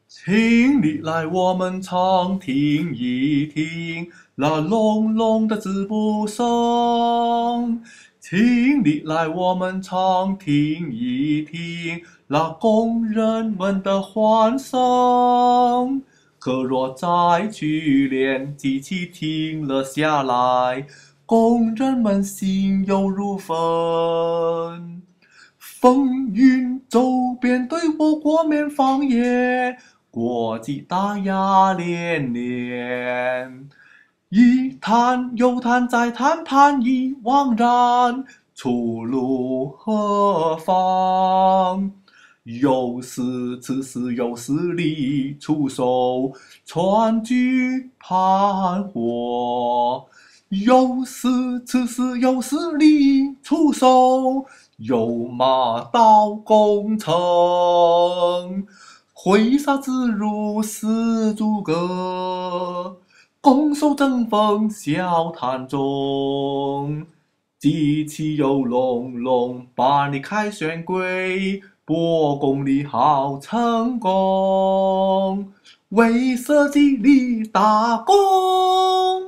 请你来我们唱听一听那隆隆的字部声，请你来我们唱听一听那工人们的欢声。可若再去连机器停了下来，工人们心忧如焚。风云骤变，对我国棉纺业国际打压连连。一谈又谈，再谈判已惘然，出路何方？此时又是你出手川剧盘活，此时又是你出手又马到攻城，挥洒自如丝竹歌，拱手争锋笑谈中。机器又隆隆，把你凯旋归，伯公你好成功，为社稷立大功。